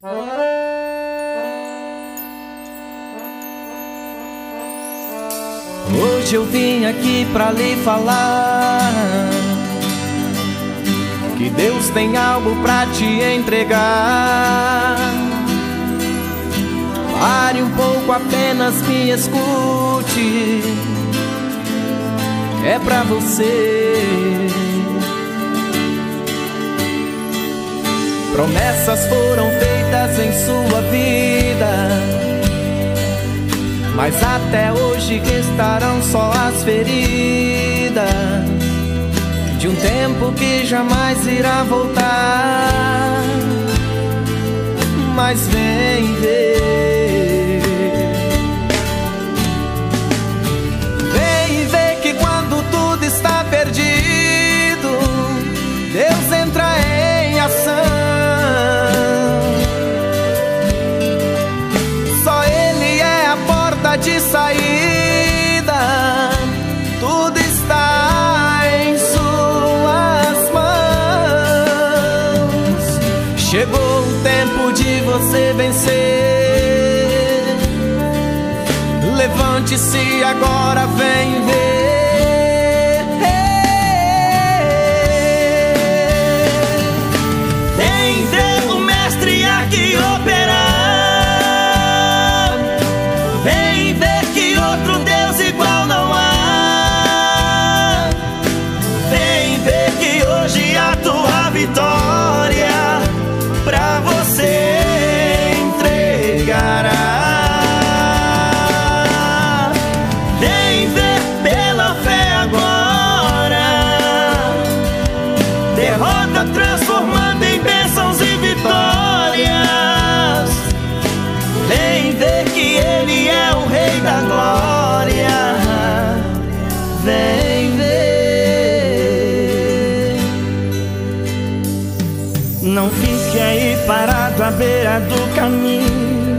Hoje eu vim aqui pra lhe falar que Deus tem algo pra te entregar. Pare um pouco, apenas me escute. É pra você. Promessas foram feitas em sua vida, mas até hoje restarão só as feridas de um tempo que jamais irá voltar. Mas vem ver, vem ver que quando tudo está perdido, Deus entra em ação. Só Ele é a porta de saída, tudo está em suas mãos. Chegou o tempo de você vencer. Levante-se agora, vem ver. Vem ver o mestre aqui operar. Vem ver que outro Deus igual não há. Vem ver que hoje a tua vitória pra você entregará. Vem ver pela fé agora, derrota transformando em bênçãos e vitórias. Vem ver que Ele é o Rei da glória. Vem ver. Não fique aí parado à beira do caminho,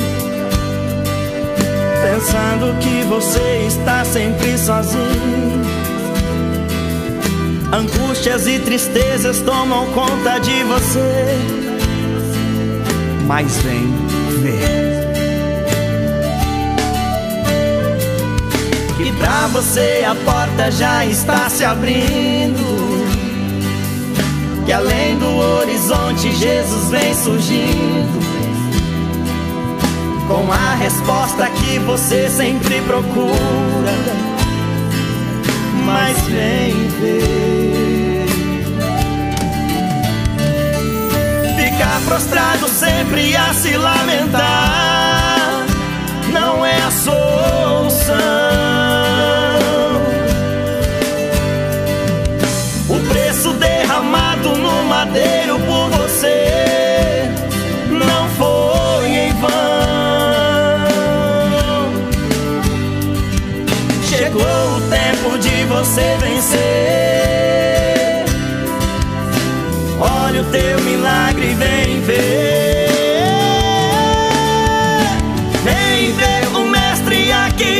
pensando que você está sempre sozinho. Angústias e tristezas tomam conta de você, mas vem ver que pra você a porta já está se abrindo, que além do horizonte Jesus vem surgindo, com a resposta que você sempre procura. Mas vem ver. Ficar prostrado sempre a se lamentar não é a solução. O preço derramado no madeiro por você não foi em vão. Chegou o tempo de você vencer. Olha o teu milagre, vem ver. Vem ver o mestre aqui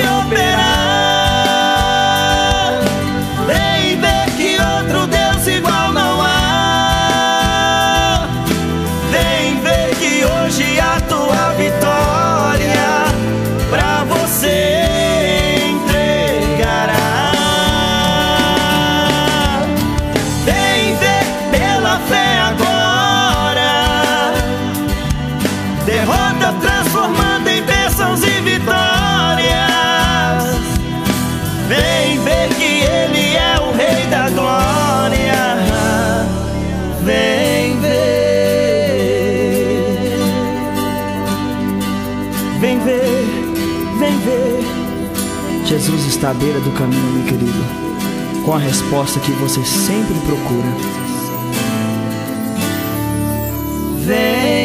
operar. Vem ver que outro Deus igual não há. Vem ver que hoje a tua vitória pra você transformando em bênçãos e vitórias. Vem ver que Ele é o Rei da glória. Vem ver. Vem ver, vem ver. Jesus está à beira do caminho, meu querido, com a resposta que você sempre procura. Vem